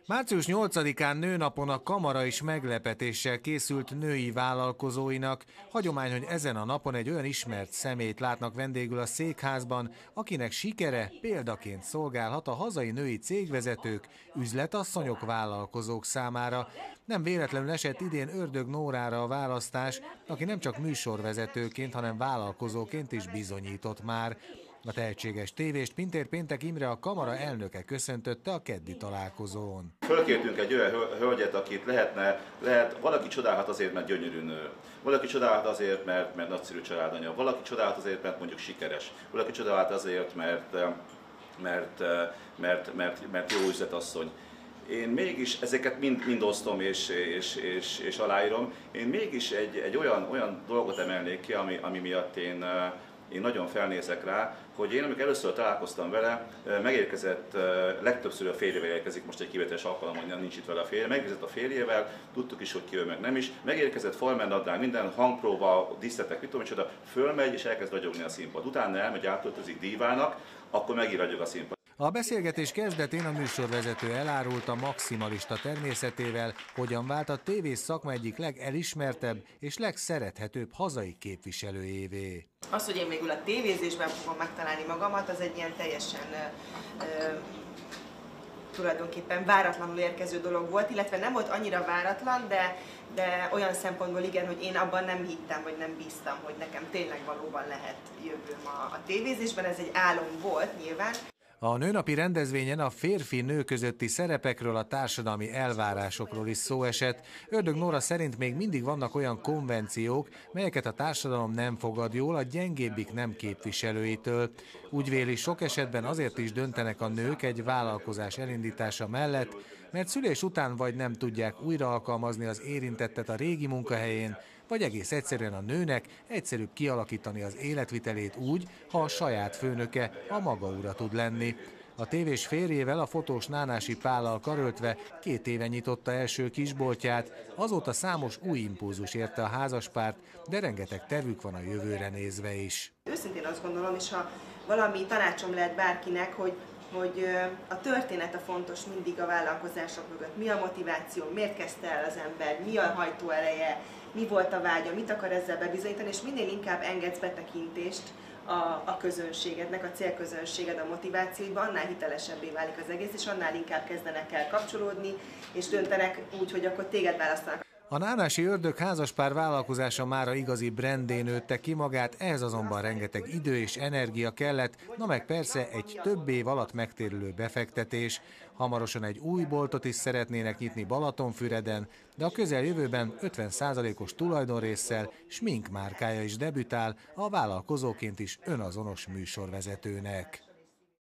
Március 8-án nőnapon a Kamara is meglepetéssel készült női vállalkozóinak. Hagyomány, hogy ezen a napon egy olyan ismert személyt látnak vendégül a székházban, akinek sikere példaként szolgálhat a hazai női cégvezetők, üzletasszonyok, vállalkozók számára. Nem véletlenül esett idén Ördög Nórára a választás, aki nem csak műsorvezetőként, hanem vállalkozóként is bizonyított már. A tehetséges tévést Pintér Péntek Imre, a Kamara elnöke köszöntötte a keddi találkozón. Fölkértünk egy olyan hölgyet, akit valaki csodálhat azért, mert gyönyörű nő. Valaki csodálhat azért, mert nagyszerű családanya. Valaki csodálhat azért, mert mondjuk sikeres. Valaki csodálhat azért, mert jó üzletasszony. Én mégis ezeket mind osztom és aláírom. Én mégis egy olyan dolgot emelnék ki, ami miatt én nagyon felnézek rá, hogy én, amikor először találkoztam vele, megérkezett, legtöbbször a férjével érkezik, most egy kivételes alkalom, hogy nincs itt vele a férje, megérkezett a férjével, tudtuk is, hogy ki ő meg nem is, megérkezett farmernadrág, minden hangpróba, díszletek, mit tudom, micsoda, fölmegy és elkezd ragyogni a színpad. Utána elmegy, átöltözik dívának, akkor megint ragyog a színpad. A beszélgetés kezdetén a műsorvezető elárulta maximalista természetével, hogyan vált a tévés szakma egyik legelismertebb és legszerethetőbb hazai képviselőjévé. Az, hogy én végül a tévézésben fogom megtalálni magamat, az egy ilyen teljesen tulajdonképpen váratlanul érkező dolog volt, illetve nem volt annyira váratlan, de olyan szempontból igen, hogy én abban nem hittem, vagy nem bíztam, hogy nekem tényleg valóban lehet jövőm a tévézésben. Ez egy álom volt nyilván. A nőnapi rendezvényen a férfi-nő közötti szerepekről, a társadalmi elvárásokról is szó esett. Ördög Nóra szerint még mindig vannak olyan konvenciók, melyeket a társadalom nem fogad jól a gyengébbik nem képviselőitől. Úgy véli, sok esetben azért is döntenek a nők egy vállalkozás elindítása mellett, mert szülés után vagy nem tudják újra alkalmazni az érintettet a régi munkahelyén, vagy egész egyszerűen a nőnek egyszerűbb kialakítani az életvitelét úgy, ha a saját főnöke a maga ura tud lenni. A tévés férjével, a fotós Nánási Pállal karöltve 2 éve nyitotta első kisboltját, azóta számos új impulzus érte a házaspárt, de rengeteg tervük van a jövőre nézve is. Őszintén azt gondolom, és ha valami tanácsom lehet bárkinek, hogy a történet a fontos mindig a vállalkozások mögött. Mi a motiváció, miért kezdte el az ember, mi a hajtóereje, mi volt a vágya, mit akar ezzel bebizonyítani, és minél inkább engedsz betekintést a közönségednek, a célközönséged, a motivációidba, annál hitelesebbé válik az egész, és annál inkább kezdenek el kapcsolódni, és döntenek úgy, hogy akkor téged választanak. A Nánási Ördög házaspár vállalkozása mára igazi brandé nőtte ki magát, ehhez azonban rengeteg idő és energia kellett, na meg persze egy több év alatt megtérülő befektetés. Hamarosan egy új boltot is szeretnének nyitni Balatonfüreden, de a közeljövőben 50%-os tulajdonrésszel smink márkája is debütál, a vállalkozóként is önazonos műsorvezetőnek.